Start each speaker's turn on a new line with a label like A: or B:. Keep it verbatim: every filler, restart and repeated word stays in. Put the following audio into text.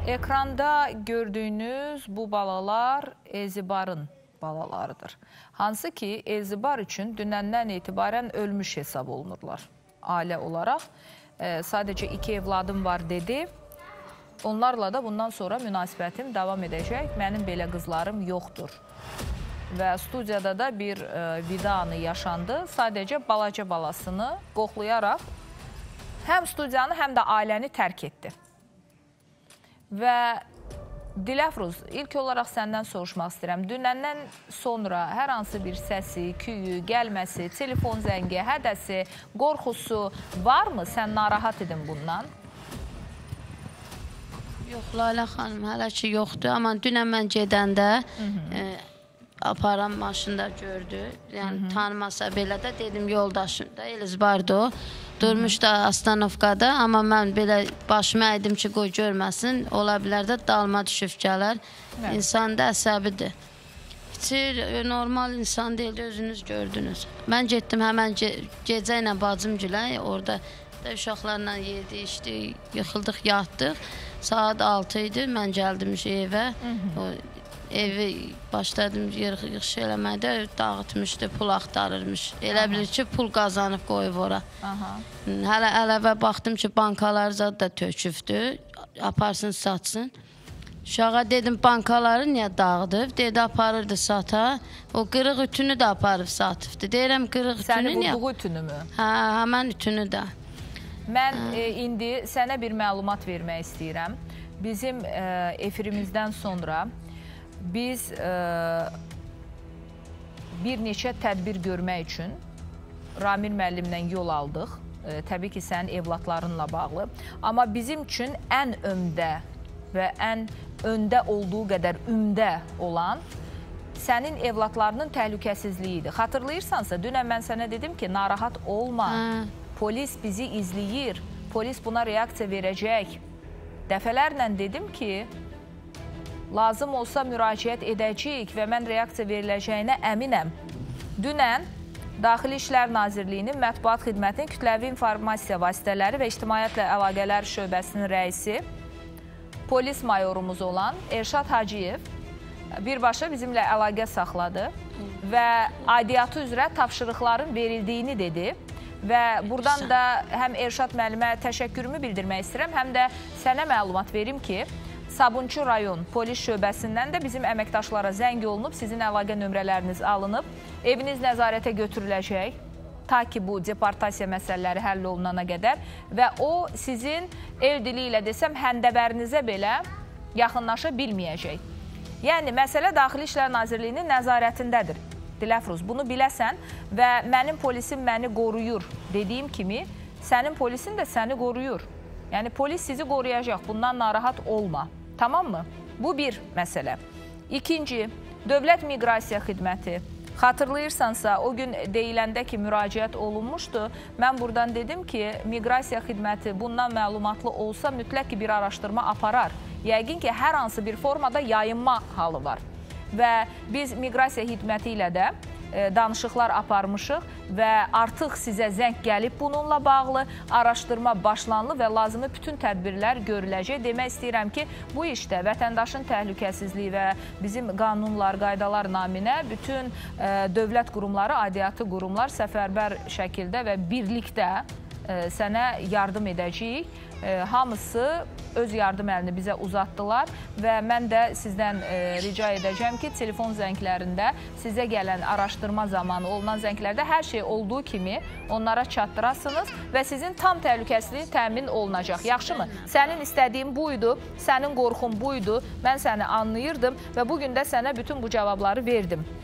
A: Ekranda gördüyünüz bu balalar Elzibarın balalarıdır. Hansı ki Elzibar üçün dünəndən etibarən ölmüş hesab olunurlar. Ailə olaraq e, sadəcə iki evladım var dedi. Onlarla da bundan sonra münasibətim davam edəcək. Mənim belə qızlarım yoxdur. Və studiyada da bir e, vida anı yaşandı. Sadəcə balaca balasını qoxlayaraq həm studiyanı, həm də ailəni tərk etdi. Və Diləfruz, ilk olaraq səndən soruşmaq istəyirəm. Dünəndən sonra hər hansı bir səsi, küyü, gəlməsi, telefon zəngi, hədəsi, qorxusu varmı? Sən narahat edin bundan?
B: Yox, Lalə xanım, hələ ki yoxdur. Amma dünən mən gedəndə e, aparan maşında gördü. Yəni, Hı -hı. tanımasa belə də dedim, yoldaşım da, Elizbar'dı o. Durmuş da Astanovkada, amma mən belə başımı əydim ki, qoy görməsin. Ola bilər də dalma düşüb gələr. Evet. İnsan da əsəbidir. Hiç normal insan deyildi, özünüz gördünüz. Mən getdim həmən ge gecə ilə bacım gülə, orada da uşaqlarla yedi, içdi, yıxıldıq, yatdıq. Saat altı idi, mən gəldim evə. Hı -hı. O, evi başladım yığış eləməkdə, dağıtmışdı, pul axtarırmış. Elə bilir ki, pul qazanıb qoyub ora. Aha. Hələ əlavə baxdım ki, bankalar zad da tökübdü, aparsın, satsın. Uşağa dedim, bankaları niyə dağıdıb? Dedi, aparırdı sata. O qırıq ütünü də aparıb satıbdı. Deyirəm, qırıq ütünü niyə?
A: Səni vurduğu ütünü mü?
B: Hə, həmən ütünü də.
A: Mən e, indi sənə bir məlumat vermək istəyirəm. Bizim e, efirimizdən sonra biz e, bir neçə tədbir görmək üçün Ramil müəllimlə yol aldıq. E, təbii ki, sənin evlatlarınla bağlı. Amma bizim üçün ən ömdə və ən öndə olduğu qədər ümdə olan sənin evlatlarının təhlükəsizliyi idi. Xatırlayırsansa, dünən mən sənə dedim ki, narahat olma. Hə. Polis bizi izləyir. Polis buna reaksiya verəcək. Dəfələrlə dedim ki, lazım olsa müraciət edəcəyik və mən reaksiya veriləcəyinə əminəm. Dünən Daxili İşlər Nazirliyinin Mətbuat Xidmətinin Kütləvi İnformasiya Vasitələri və İctimaiyyətlə Əlaqələr Şöbəsinin rəisi, polis mayorumuz olan Erşad Hacıyev birbaşa bizimlə əlaqə saxladı və aidiyyatı üzrə tapşırıqların verildiyini dedi. Və buradan da həm Erşad müəllimə təşəkkürümü bildirmək istəyirəm, həm də sənə məlumat verim ki, Sabunçu rayon polis şöbəsindən də bizim əməkdaşlara zəng olunub, sizin əlaqə nömrələriniz alınıb, eviniz nəzarətə götürüləcək, ta ki bu deportasiya məsələləri həll olunana qədər və o sizin el dili ilə desəm, həndəbərinizə belə yaxınlaşa bilməyəcək. Yəni, məsələ Daxili İşlər Nazirliyinin nəzarətindədir. Diləfruz, bunu biləsən və mənim polisim məni qoruyur dediyim kimi, sənin polisin də səni qoruyur. Yəni, polis sizi qoruyacaq, bundan narahat olma. Tamam mı? Bu bir məsələ. İkinci, Dövlət Miqrasiya Xidməti. Xatırlayırsansa, o gün deyiləndə ki, müraciət olunmuşdu. Mən buradan dedim ki, Miqrasiya Xidməti bundan məlumatlı olsa, mütləq ki, bir araşdırma aparar. Yəqin ki, hər hansı bir formada yayınma halı var. Və biz Miqrasiya Xidməti ilə də e, danışıqlar aparmışıq və artıq sizə zəng gəlib bununla bağlı, araşdırma başlanılı və lazımi bütün tədbirlər görüləcək. Demək istəyirəm ki, bu işdə vətəndaşın təhlükəsizliyi və bizim qanunlar, qaydalar naminə bütün e, dövlət qurumları, aidiyyatı qurumlar səfərbər şəkildə və birlikdə e, sənə yardım edəcəyik. E, hamısı öz yardım əlini bizə uzatdılar və mən də sizdən e, rica edəcəm ki, telefon zənglərində sizə gələn araşdırma zamanı olunan zənglərdə hər şey olduğu kimi onlara çatdırasınız və sizin tam təhlükəsizliyi təmin olunacaq. Yaxşı mı? Sənin istədiyin buydu, sənin qorxun buydu, mən səni anlayırdım və bugün də sənə bütün bu cavabları verdim.